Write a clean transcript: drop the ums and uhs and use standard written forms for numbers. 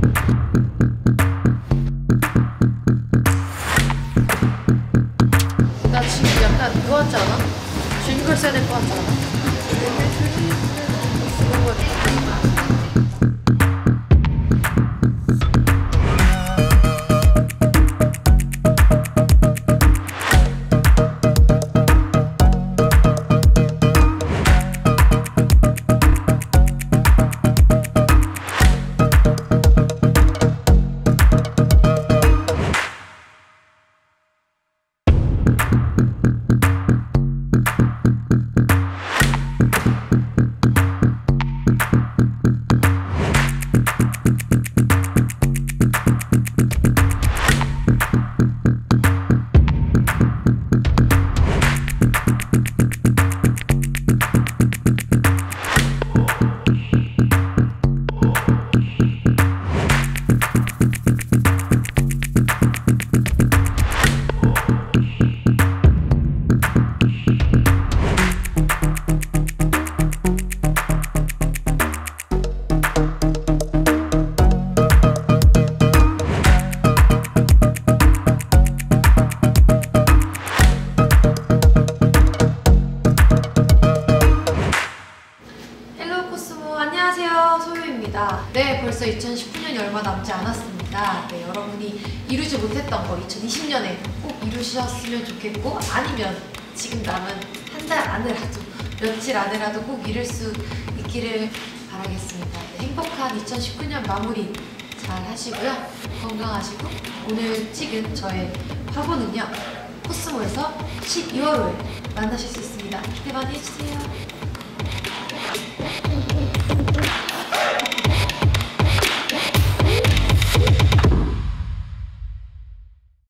나 지금 약간 그거 같지 않아? 징글 써야 될 것 같지 않아? 그런 거 안녕하세요, 소유입니다. 네, 벌써 2019년이 얼마 남지 않았습니다. 네, 여러분이 이루지 못했던 거 2020년에 꼭 이루셨으면 좋겠고, 아니면 지금 남은 한 달 안에라도, 며칠 안에라도 꼭 이룰 수 있기를 바라겠습니다. 네, 행복한 2019년 마무리 잘 하시고요. 건강하시고, 오늘 찍은 저의 화보는요, 코스모에서 12월 5일 만나실 수 있습니다. 기대 많이 해주세요.